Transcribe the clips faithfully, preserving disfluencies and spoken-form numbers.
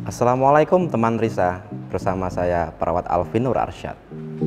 Assalamualaikum teman Risa, bersama saya perawat Alvin Nur Arsyad.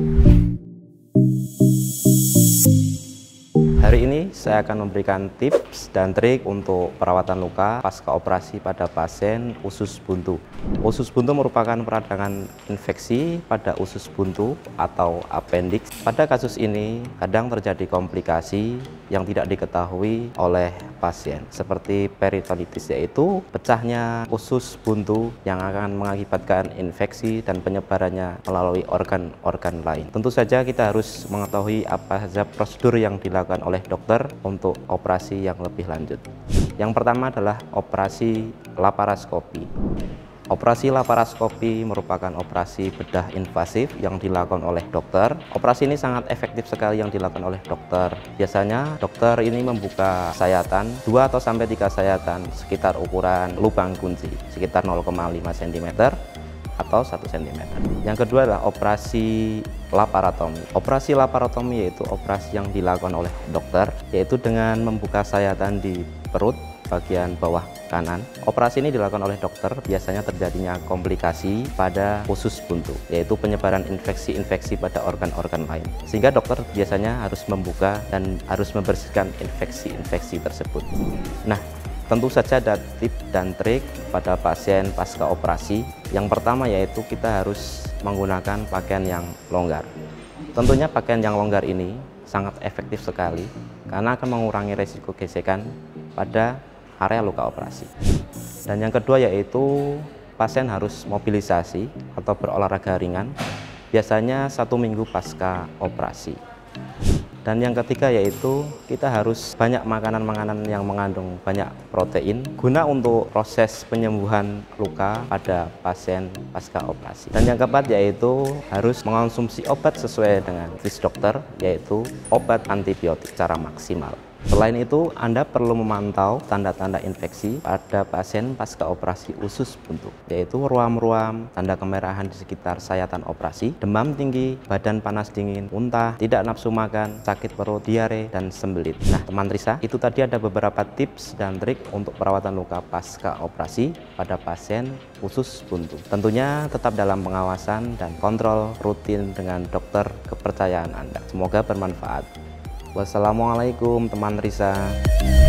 Hari ini saya akan memberikan tips dan trik untuk perawatan luka pasca operasi pada pasien usus buntu. Usus buntu merupakan peradangan infeksi pada usus buntu atau appendix. Pada kasus ini kadang terjadi komplikasi yang tidak diketahui oleh pasien, seperti peritonitis, yaitu pecahnya usus buntu yang akan mengakibatkan infeksi dan penyebarannya melalui organ-organ lain. Tentu saja kita harus mengetahui apa saja prosedur yang dilakukan oleh dokter untuk operasi yang lebih lanjut. Yang pertama adalah operasi laparoskopi. Operasi laparoskopi merupakan operasi bedah invasif yang dilakukan oleh dokter. Operasi ini sangat efektif sekali yang dilakukan oleh dokter. Biasanya dokter ini membuka sayatan dua atau sampai tiga sayatan sekitar ukuran lubang kunci sekitar nol koma lima sentimeter atau satu sentimeter. Yang kedua adalah operasi laparotomi. Operasi laparotomi yaitu operasi yang dilakukan oleh dokter, yaitu dengan membuka sayatan di perut bagian bawah kanan. Operasi ini dilakukan oleh dokter, biasanya terjadinya komplikasi pada usus buntu, yaitu penyebaran infeksi-infeksi pada organ-organ lain. Sehingga dokter biasanya harus membuka dan harus membersihkan infeksi-infeksi tersebut. Nah, tentu saja ada tips dan trik pada pasien pasca operasi. Yang pertama yaitu kita harus menggunakan pakaian yang longgar. Tentunya pakaian yang longgar ini sangat efektif sekali karena akan mengurangi resiko gesekan pada area luka operasi. Dan yang kedua yaitu pasien harus mobilisasi atau berolahraga ringan, biasanya satu minggu pasca operasi. Dan yang ketiga yaitu kita harus banyak makanan-makanan yang mengandung banyak protein guna untuk proses penyembuhan luka pada pasien pasca operasi. Dan yang keempat yaitu harus mengonsumsi obat sesuai dengan list dokter, yaitu obat antibiotik secara maksimal. Selain itu, Anda perlu memantau tanda-tanda infeksi pada pasien pasca operasi usus buntu, yaitu ruam-ruam, tanda kemerahan di sekitar sayatan operasi, demam tinggi, badan panas dingin, muntah, tidak nafsu makan, sakit perut, diare, dan sembelit. Nah, teman Risa, itu tadi ada beberapa tips dan trik untuk perawatan luka pasca operasi pada pasien usus buntu. Tentunya tetap dalam pengawasan dan kontrol rutin dengan dokter kepercayaan Anda. Semoga bermanfaat. Wassalamualaikum teman Risa.